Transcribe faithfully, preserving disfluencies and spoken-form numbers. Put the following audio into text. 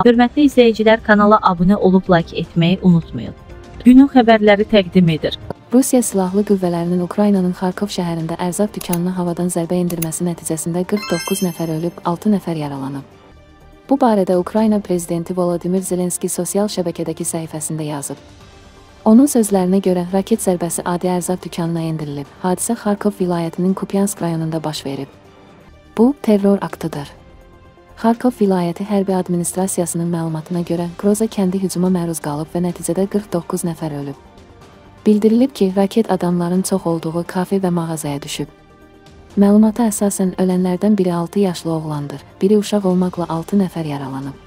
Hörmətli izləyicilər, kanala abunə olub like etməyi unutmayın. Günün xəbərləri təqdim edir. Rusiya Silahlı Qüvvələrinin Ukraynanın Xarkov şəhərində ərzaq dükanına havadan zərbə endirməsi nəticəsində qırx doqquz nəfər ölüb, altı nəfər yaralanıb. Bu barədə Ukrayna prezidenti Volodymyr Zelenski sosial şəbəkədəki səhifəsində yazıb. Onun sözlərinə görə raket zərbəsi adi ərzaq dükanına endirilib. Hadisə Xarkov vilayətinin Kupyansk rayonunda baş verib. Bu, terror aktıdır. Xarkov vilayəti hərbi administrasiyasının məlumatına görə Groza kəndi hücuma məruz qalıb və nəticədə qırx doqquz nəfər ölüb. Bildirilib ki, raket adamların çox olduğu kafe və mağazaya düşüb. Məlumata əsasən ölənlərdən biri altı yaşlı oğlandır, biri uşaq olmaqla altı nəfər yaralanıb.